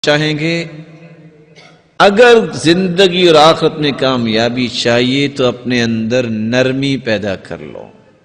چاہیں گے اگر زندگی اور آخرت میں کامیابی چاہیے تو اپنے اندر نرمی پیدا کر لو.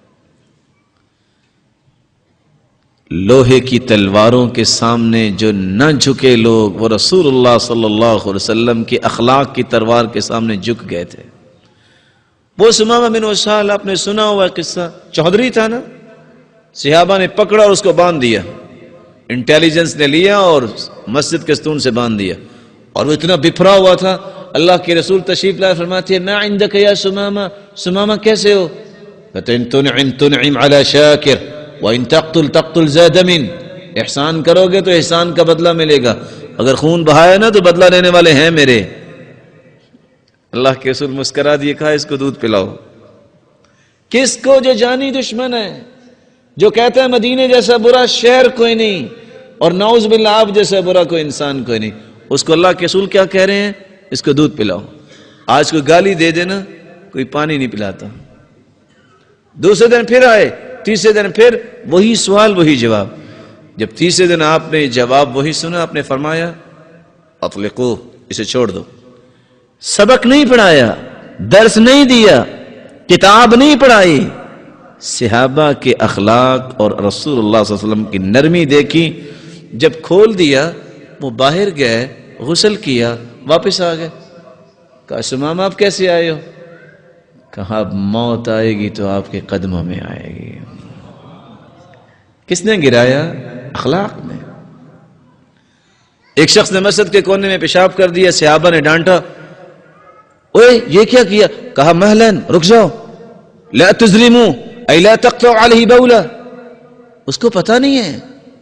لوہے کی تلواروں کے سامنے جو نہ جھکے لوگ وہ رسول اللہ صلی اللہ علیہ وسلم کے اخلاق کی تلوار کے سامنے جھک گئے تھے. وہ سمامہ بن اسال آپ نے سنا ہوا قصہ، چودھری تھا نا، صحابہ نے پکڑا اور اس کو باندھ دیا، انٹیلیجنس نے لیا اور مسجد کے ستون سے باندھ دیا، اور وہ اتنا بپھرا ہوا تھا. اللہ کے رسول تشریف لائے، فرماتے ہیں ما عندک یا سمامہ، سمامہ کیسے ہو؟ کہتے ہیں تنعم علی شاکر وَإِن تقتل ذا دم، احسان کرو گے تو احسان کا بدلہ ملے گا، اگر خون بہایا نا تو بدلہ لینے والے ہیں میرے. اللہ کے رسول مسکرا دیے، کہا اس کو دودھ پلاؤ. کس کو؟ جو جانی دشمن ہے، جو کہتا ہے مدینے جیسا برا شہر کوئی نہیں اور نعوذ باللہ آپ جیسا برا کوئی انسان کوئی نہیں، اس کو اللہ کے رسول کیا کہہ رہے ہیں؟ اس کو دودھ پلاؤ. آج کوئی گالی دے دینا، کوئی پانی نہیں پلاتا. دوسرے دن پھر آئے، تیسرے دن پھر وہی سوال وہی جواب. جب تیسرے دن آپ نے جواب وہی سنا، آپ نے فرمایا اطلقوہ، اسے چھوڑ دو. سبق نہیں پڑھایا، درس نہیں دیا، کتاب نہیں پڑھائی، صحابہ کے اخلاق اور رسول اللہ صلی اللہ علیہ وسلم کی نرمی دیکھی. جب کھول دیا وہ باہر گئے، غسل کیا، واپس آ گئے. کہا سمامہ آپ کیسے آئے ہو؟ کہا اب موت آئے گی تو آپ کے قدموں میں آئے گی. کس نے گرایا؟ اخلاق نے. ایک شخص نے مسجد کے کونے میں پیشاب کر دیا، صحابہ نے ڈانٹا، اوے یہ کیا کیا؟ کہا مہلن، رک جاؤ، لا تظلموا اے لا تقطعوا علیہ بولا. اس کو پتہ نہیں ہے،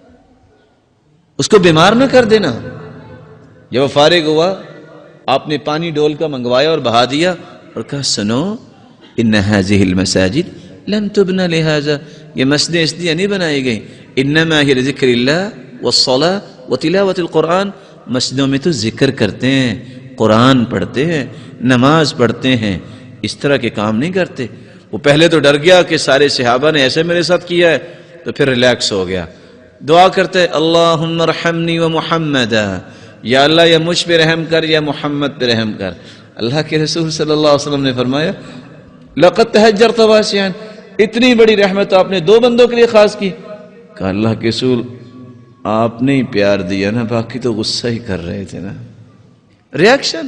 اس کو بیمار نہ کر دینا. جب وہ فارغ ہوا، آپ نے پانی ڈول کا منگوایا اور بہا دیا اور کہا سنو، ان هذه المساجد لم تبنى لهذا، یہ مسجدیں اس لیے نہیں بنائی گئی، انما هي لذکر اللہ والصلاة وتلاوة القرآن. مسجدوں میں تو ذکر کرتے ہیں، قرآن پڑھتے ہیں، نماز پڑھتے ہیں، اس طرح کے کام نہیں کرتے. وہ پہلے تو ڈر گیا کہ سارے صحابہ نے ایسے میرے ساتھ کیا ہے، تو پھر ریلیکس ہو گیا. دعا کرتے اللہم ارحمنی و محمد، یا اللہ یا مجھ پہ رحم کر یا محمد پہ رحم کر. اللہ کے رسول صلی اللہ علیہ وسلم نے فرمایا لقد تہجرت واسعا، اتنی بڑی رحمت آپ نے دو بندوں کے لیے خاص کی. کہا اللہ کے رسول آپ نے ہی پیار دیا نا، باقی تو غصہ ہی کر رہے تھے نا. ریاکشن.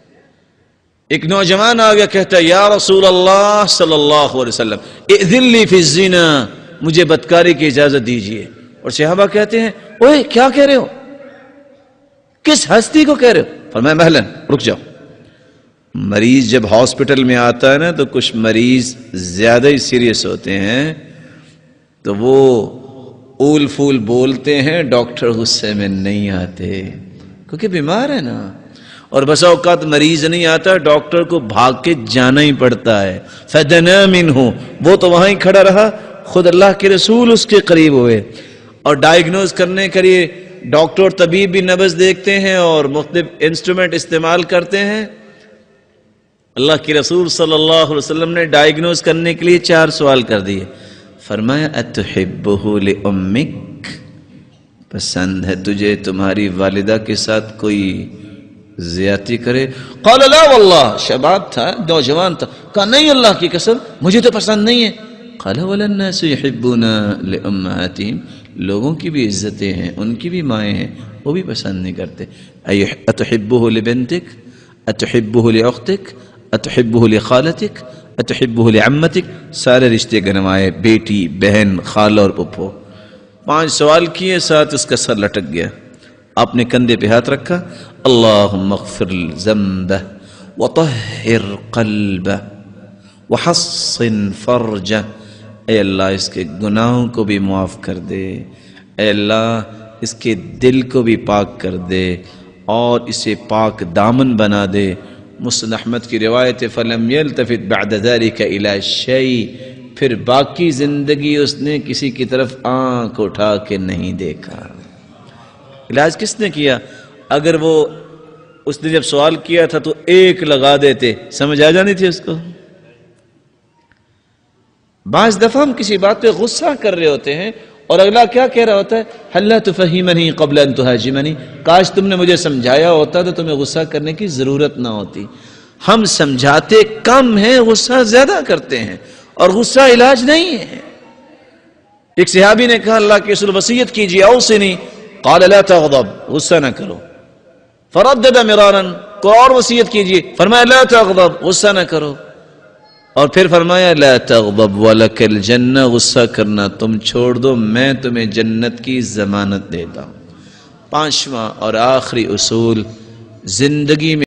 ایک نوجوان آ گیا، کہتا ہے یا رسول اللہ صلی اللہ علیہ وسلم اذن لی فی الزنا، مجھے بدکاری کی اجازت دیجئے. اور صحابہ کہتے ہیں اوے کیا کہہ رہے ہو، کس ہستی کو کہہ رہے ہو؟ فرمایا مہلن، رک جاؤ. مریض جب ہاسپٹل میں آتا ہے نا تو کچھ مریض زیادہ ہی سیریس ہوتے ہیں تو وہ اول فول بولتے ہیں، ڈاکٹر غصے میں نہیں آتے کیونکہ بیمار ہے نا. اور بسا اوقات مریض نہیں آتا، ڈاکٹر کو بھاگ کے جانا ہی پڑتا ہے. فَدَنَا مِنْهُ، وہ تو وہاں ہی کھڑا رہا، خود اللہ کے رسول اس کے قریب ہوئے اور ڈائیگنوز کرنے کے لیے ڈاکٹر طبیب بھی نبض دیکھتے ہیں اور مختلف انسٹرومنٹ استعمال کرتے ہیں. اللہ کے رسول صلی اللہ علیہ وسلم نے ڈائیگنوز کرنے کے لیے 4 سوال کر دیے. فرمایا اتحبہ لأمک، پسند ہے تجھے تمہاری والدہ کے ساتھ کوئی زیادتی کرے؟ قال لا واللہ، شباب تھا، نوجوان تھا. کہا نہیں اللہ کی قسم مجھے تو پسند نہیں ہے. قال ولا الناس يحبون لأمهاتهم، لوگوں کی بھی عزتیں ہیں، ان کی بھی مائیں ہیں، وہ بھی پسند نہیں کرتے. اتحبہ لبنتک، اتحبہ لاختک، اتحبہ لخالتک، اتحبہ لعمتک، سارے رشتے گنوائے، بیٹی، بہن، خالہ اور پھپھو. 5 سوال کیے، ساتھ اس کا سر لٹک گیا. آپ نے کندھے پہ ہاتھ رکھا، اللہم اغفر ذنبہ وطہر قلبہ وحصن فرجہ، اے اللہ اس کے گناہوں کو بھی معاف کر دے، اے اللہ اس کے دل کو بھی پاک کر دے اور اسے پاک دامن بنا دے. مسند احمد کی روایت فلم یلتفت بعد ذلک الی شیء، پھر باقی زندگی اس نے کسی کی طرف آنکھ اٹھا کے نہیں دیکھا. علاج کس نے کیا؟ اگر وہ اس نے جب سوال کیا تھا تو 1 لگا دیتے، سمجھ آ جانی تھی اس کو. بعض دفعہ ہم کسی بات پہ غصہ کر رہے ہوتے ہیں اور اگلا کیا کہہ رہا ہوتا ہے؟ حَلَّا تُفَهِّمَنِي قَبْلَ أَن تُهَاجِمَنِي، کاش تم نے مجھے سمجھایا ہوتا تو تمہیں غصہ کرنے کی ضرورت نہ ہوتی۔ ہم سمجھاتے کم ہیں، غصہ زیادہ کرتے ہیں، اور غصہ علاج نہیں ہے۔ ایک صحابی نے کہا اللہ کے رسول وصیت کیجیے، اوصنی، قال لا تغضب، غصہ نہ کرو۔ فردد مرارا، کو اور وصیت کیجیے، فرمایا لا تغضب، غصہ نہ کرو۔ اور پھر فرمایا لا تغضب ولک الجنہ، غصہ کرنا تم چھوڑ دو، میں تمہیں جنت کی ضمانت دیتا ہوں۔ پانچواں اور آخری اصول زندگی میں